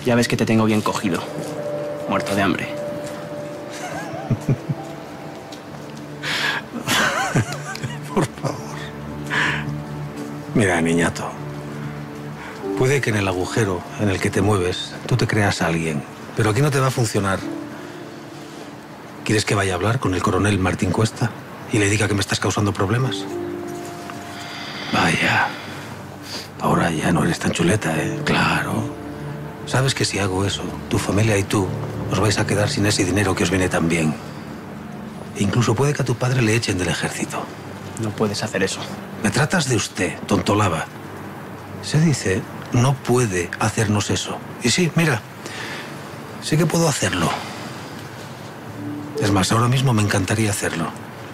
Ya ves que te tengo bien cogido. Muerto de hambre. Por favor. Mira, niñato. Puede que en el agujero en el que te mueves tú te creas a alguien, pero aquí no te va a funcionar. ¿Quieres que vaya a hablar con el coronel Martín Cuesta y le diga que me estás causando problemas? Vaya. Ahora ya no eres tan chuleta, ¿eh? Claro. Sabes que si hago eso, tu familia y tú os vais a quedar sin ese dinero que os viene tan bien. E incluso puede que a tu padre le echen del ejército. No puedes hacer eso. Me tratas de usted, tontolaba. Se dice, no puede hacernos eso. Y sí, mira, sí que puedo hacerlo. Es más, ahora mismo me encantaría hacerlo.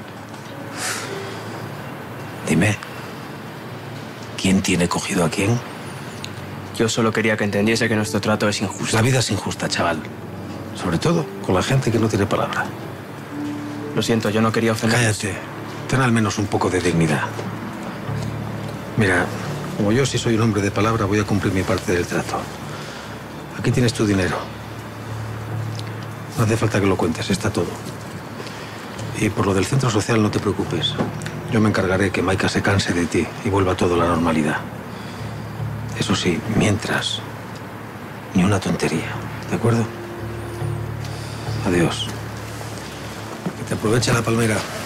Dime, ¿quién tiene cogido a quién? Yo solo quería que entendiese que nuestro trato es injusto. La vida es injusta, chaval. Sobre todo con la gente que no tiene palabra. Lo siento, yo no quería ofender. Cállate. Ten al menos un poco de dignidad. Mira, como yo sí soy un hombre de palabra, voy a cumplir mi parte del trato. Aquí tienes tu dinero. No hace falta que lo cuentes, está todo. Y por lo del centro social no te preocupes. Yo me encargaré que Maika se canse de ti y vuelva todo a la normalidad. Eso sí, mientras, ni una tontería, ¿de acuerdo? Adiós. Que te aproveche la palmera.